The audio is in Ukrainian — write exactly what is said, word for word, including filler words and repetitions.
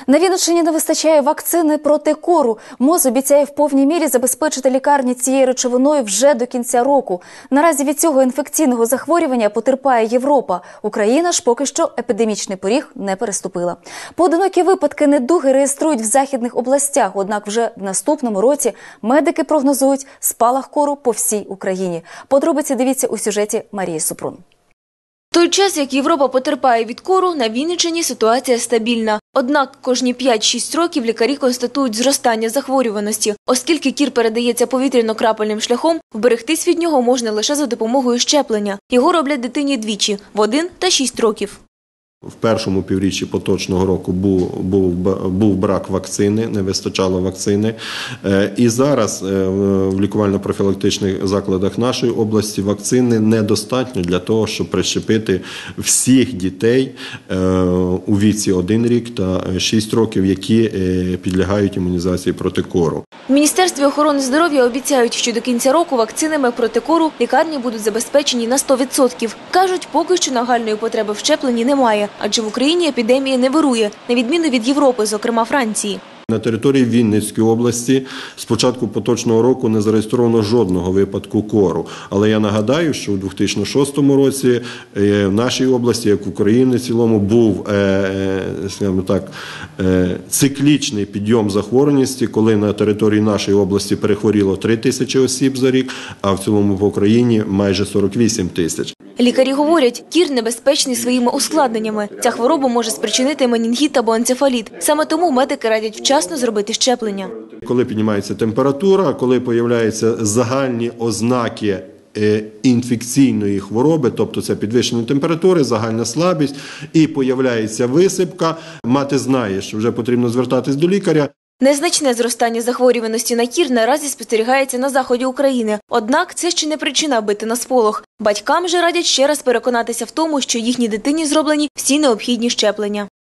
На Вінниччині не вистачає вакцини проти кору. МОЗ обіцяє в повній мірі забезпечити лікарні цією речовиною вже до кінця року. Наразі від цього інфекційного захворювання потерпає Європа. Україна ж поки що епідемічний поріг не переступила. Поодинокі випадки недуги реєструють в західних областях, однак вже в наступному році медики прогнозують спалах кору по всій Україні. Подробиці дивіться у сюжеті Марії Супрун. В той час, як Європа потерпає від кору, на Вінниччині ситуація стабільна. Однак кожні п'ять-шість років лікарі констатують зростання захворюваності. Оскільки кір передається повітряно-крапельним шляхом, вберегтись від нього можна лише за допомогою щеплення. Його роблять дитині двічі – в один та шість років. В першому півріччі поточного року був, був, був брак вакцини, не вистачало вакцини. І зараз в лікувально-профілактичних закладах нашої області вакцини недостатньо для того, щоб прищепити всіх дітей у віці один рік та шість років, які підлягають імунізації проти кору. В Міністерстві охорони здоров'я обіцяють, що до кінця року вакцинами проти кору лікарні будуть забезпечені на сто відсотків. Кажуть, поки що нагальної потреби в щепленні немає, адже в Україні епідемія не вирує, на відміну від Європи, зокрема Франції. На території Вінницької області з початку поточного року не зареєстровано жодного випадку кору. Але я нагадаю, що у дві тисячі шостому році в нашій області, як в Україні в цілому, був скажімо так, циклічний підйом захворюваності, коли на території нашої області перехворіло три тисячі осіб за рік, а в цілому по Україні майже сорок вісім тисяч. Лікарі говорять, кір небезпечний своїми ускладненнями. Ця хвороба може спричинити менінгіт або енцефаліт. Саме тому медики радять вчасно зробити щеплення. Коли піднімається температура, коли з'являються загальні ознаки інфекційної хвороби, тобто це підвищення температури, загальна слабість, і з'являється висипка, мати знає, що вже потрібно звертатись до лікаря. Незначне зростання захворюваності на кір наразі спостерігається на заході України. Однак це ще не причина бити на сполох. Батькам же радять ще раз переконатися в тому, що їхній дитині зроблені всі необхідні щеплення.